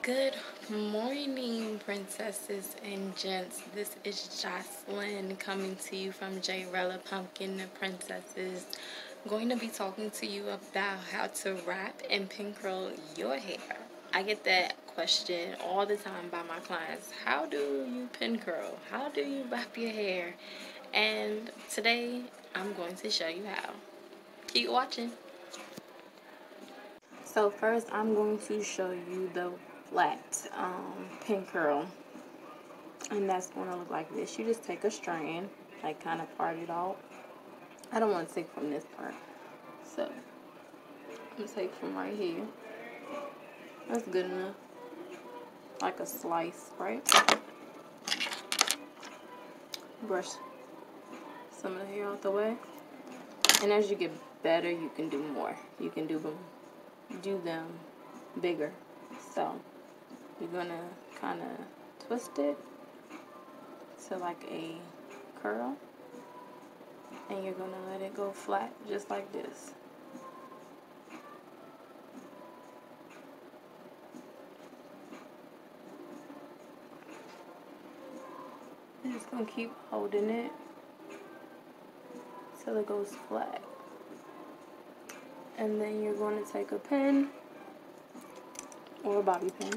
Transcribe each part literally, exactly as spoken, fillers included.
Good morning, princesses and gents. This is Jocelyn coming to you from Jayrella Pumpkin the Princesses. I'm going to be talking to you about how to wrap and pin curl your hair. I get that question all the time by my clients. How do you pin curl? How do you wrap your hair? And today I'm going to show you how. Keep watching. So first I'm going to show you the flat um, pin curl, and that's going to look like this. You just take a strand, like kind of part it out. I don't want to take from this part, so I'm going to take from right here. That's good enough, like a slice, right? Brush some of the hair out the way, and as you get better you can do more. You can do them, do them bigger. So you're going to kind of twist it to like a curl, and you're gonna let it go flat just like this. You're just gonna keep holding it till it goes flat, and then you're going to take a pin or a bobby pin,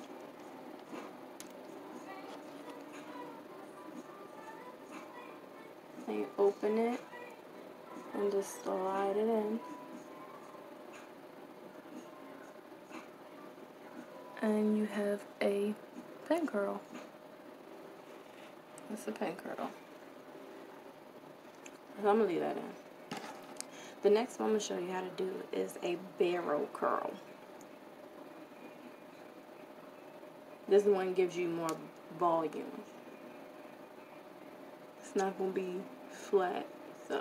and you open it and just slide it in, and you have a pin curl. That's a pin curl. So I'm gonna leave that in. The next one I'm gonna show you how to do is a barrel curl. This one gives you more volume. It's not gonna be flat, so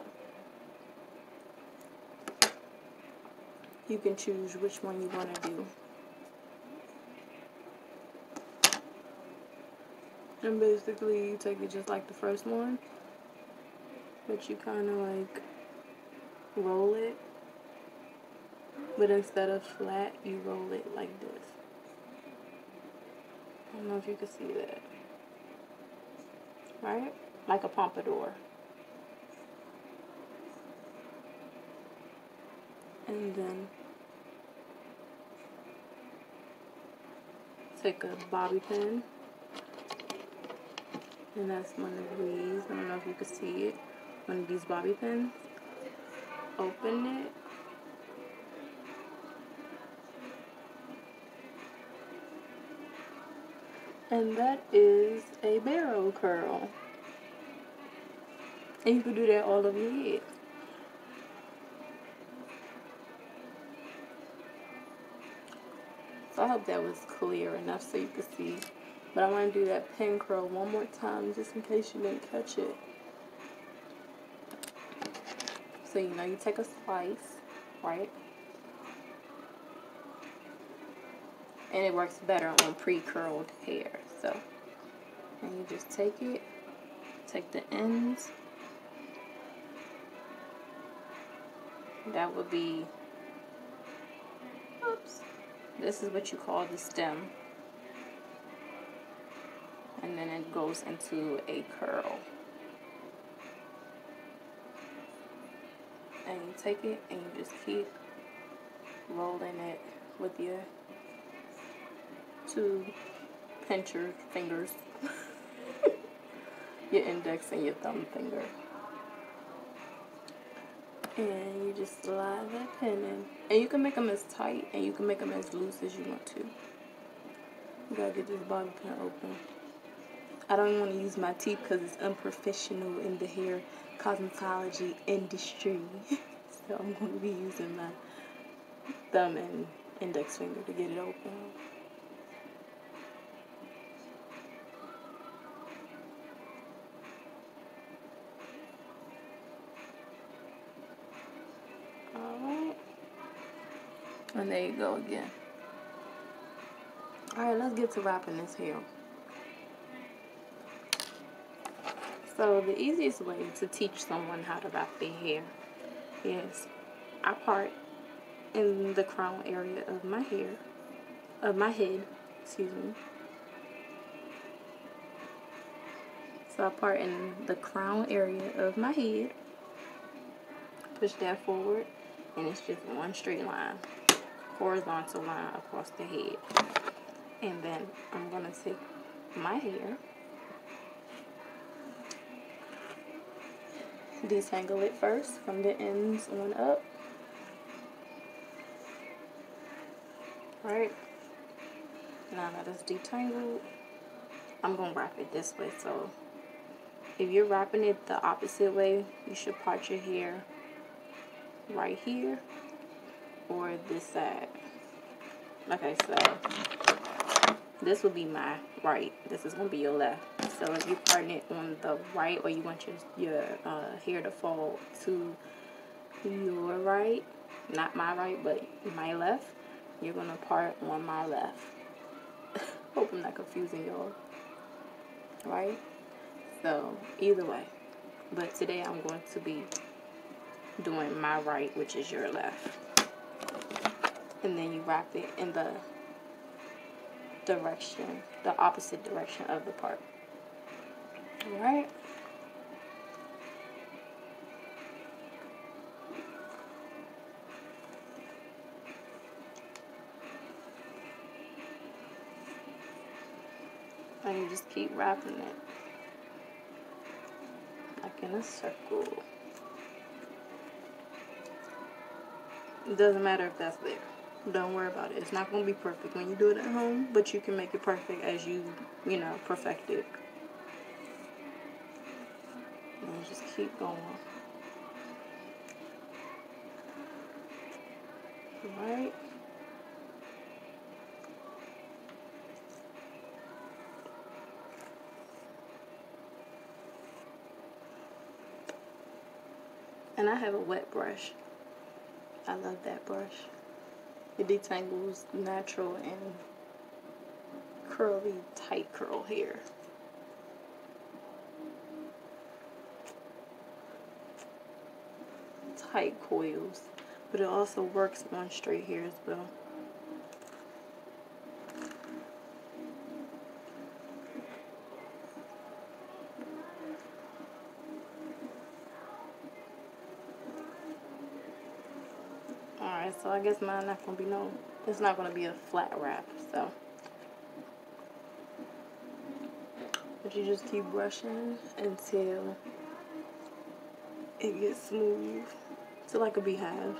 you can choose which one you want to do. And basically you take it just like the first one, but you kind of like roll it, but instead of flat you roll it like this. I don't know if you can see that, right? Like a pompadour. And then take a bobby pin, and that's one of these. I don't know if you can see it. One of these bobby pins. Open it. And that is a barrel curl. And you can do that all over your head. So I hope that was clear enough so you could see. But I want to do that pin curl one more time just in case you didn't catch it. So you know you take a slice, right? And it works better on pre-curled hair. So, and you just take it, take the ends. That would be, oops, this is what you call the stem. And then it goes into a curl. And you take it and you just keep rolling it with your two pincher fingers. Your index and your thumb finger. And you just slide that pin in. And you can make them as tight and you can make them as loose as you want to. You gotta get this bobby pin open. I don't even want to use my teeth because it's unprofessional in the hair cosmetology industry. So I'm going to be using my thumb and index finger to get it open. Alright. And there you go again. Alright, let's get to wrapping this hair. So the easiest way to teach someone how to wrap their hair is I part in the crown area of my hair, of my head, Excuse me. So I part in the crown area of my head. Push that forward, and it's just one straight line, horizontal line across the head. And then I'm gonna take my hair, detangle it first from the ends on up. Alright, now that it's detangled, I'm gonna wrap it this way. So if you're wrapping it the opposite way, you should part your hair right here or this side. Okay, so this will be my right. This is gonna be your left. So if you're parting it on the right, or you want your your uh, hair to fall to your right, not my right, but my left, you're gonna part on my left. Hope I'm not confusing y'all. Right? So either way, but today I'm going to be doing my right, which is your left. And then you wrap it in the direction, the opposite direction of the part. Alright? And you just keep wrapping it like in a circle. It doesn't matter if that's there. Don't worry about it. It's not going to be perfect when you do it at home, but you can make it perfect as you, you know, perfect it. And just keep going. Alright? And I have a wet brush. I love that brush. It detangles natural and curly, tight curl hair. Tight coils. But it also works on straight hair as well. Alright, so I guess mine not gonna be no, it's not gonna be a flat wrap, so. But you just keep brushing until it gets smooth, to like a beehive.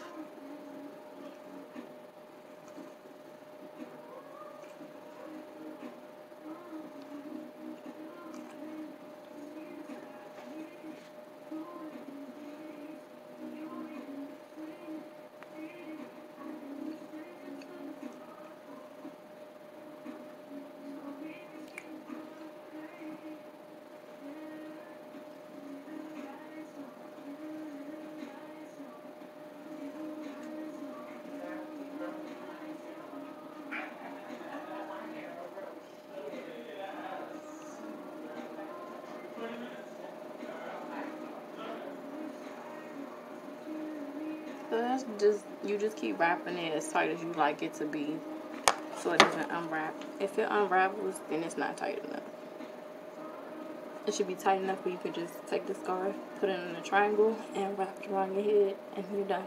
So that's just, you just keep wrapping it as tight as you like it to be, so it doesn't unwrap. If it unravels, then it's not tight enough. It should be tight enough where you can just take the scarf, put it in a triangle, and wrap it around your head, and you're done.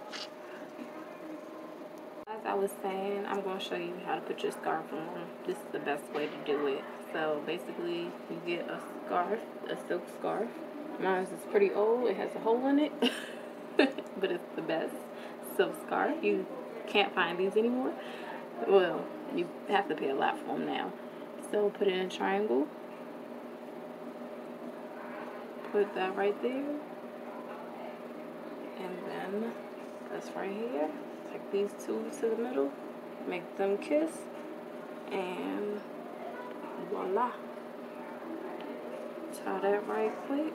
As I was saying, I'm going to show you how to put your scarf on. This is the best way to do it. So basically, you get a scarf, a silk scarf. Mine is pretty old. It has a hole in it. But it's the best silk scarf. You can't find these anymore. Well, you have to pay a lot for them now. So put it in a triangle. Put that right there. And then that's right here. Take these two to the middle. Make them kiss. And voila. Tie that right quick.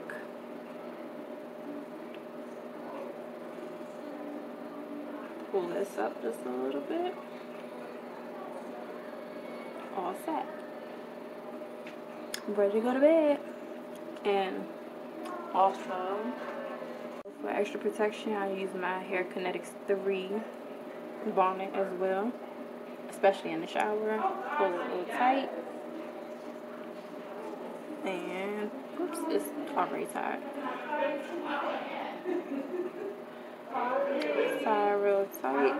Pull this up just a little bit. All set. I'm ready to go to bed. And also, for extra protection, I use my Hair Kinetics three bonnet as well. especially in the shower. Pull it a little tight. And, oops, it's already tied. Tie real tight.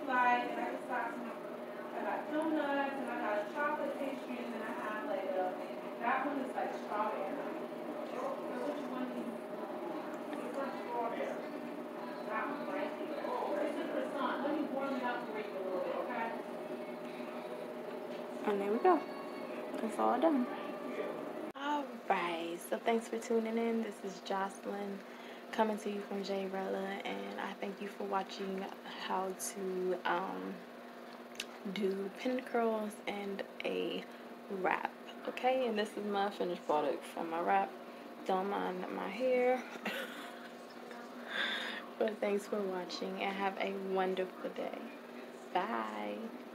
And there we go. It's all done. Alright, so thanks for tuning in. This is Jocelyn coming to you from Jayrella, and I thank you for watching how to um, do pin curls and a wrap. Okay, and this is my finished product for my wrap. Don't mind my hair. But thanks for watching and have a wonderful day. Bye.